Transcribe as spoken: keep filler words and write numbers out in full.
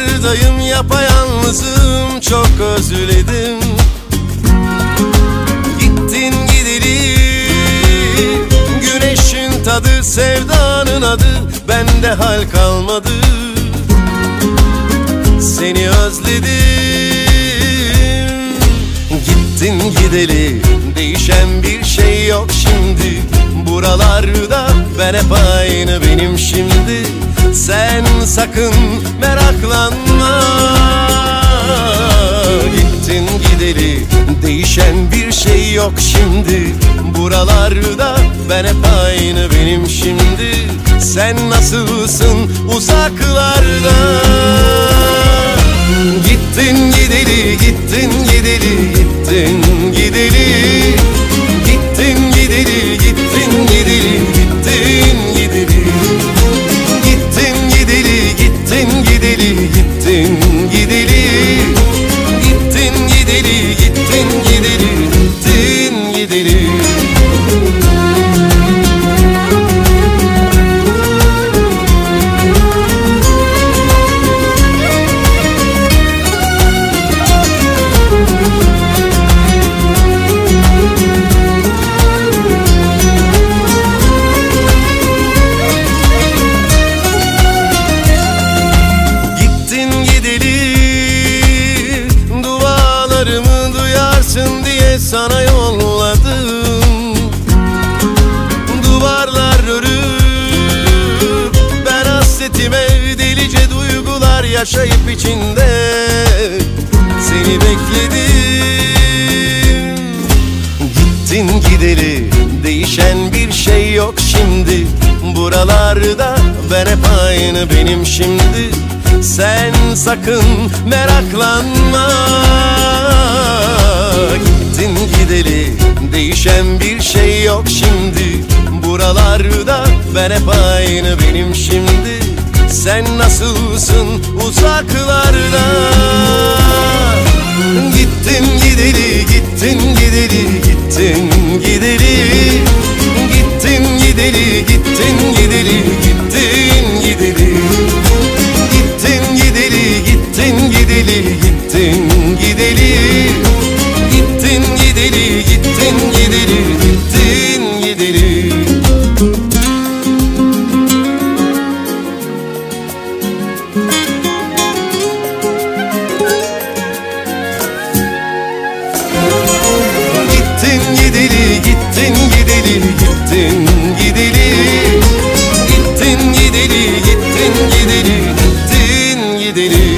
Buralardayım yapayalnızım, çok özledim. Gittin gideli, güneşin tadı, sevdanın adı, bende hal kalmadı. Seni özledim. Gittin gideli, değişen bir şey yok şimdi. Buralarda ben hep aynı, benim şimdi. Sen sakın meraklanma. Gittin gideli, değişen bir şey yok şimdi. Buralarda ben hep aynı, benim şimdi. Sen nasılsın uzaklarda? Gittin gideli, gittin gideli, gittin gideli. Gittin gideli, gittin gideli, gittin gideli. Gittin gideli, gittin gideli, gittin gideli. Gittin gideli, gittin gideli, gittin gideli. Sana yolladım. Duvarlar örüp ben hasretime delice duygular yaşayıp içinde seni bekledim. Gittin gideli, değişen bir şey yok şimdi. Buralarda ben hep aynı, benim şimdi. Sen sakın meraklanma. Gittin gideli, değişen bir şey yok şimdi. Buralarda ben hep aynı, benim şimdi. Sen nasılsın uzaklarda? Gittin gideli, gittin gideli, gittin gideli. Gittin gideli, gittin gideli, gittin gideli. Gittin gideli, gittin gideli, gittin gideli. Gittin gideli, gittin gideli, gittin gideli. Gittin gideli, gittin gideli, gittin gideli. Gittin gideli, gittin gideli, gittin gideli.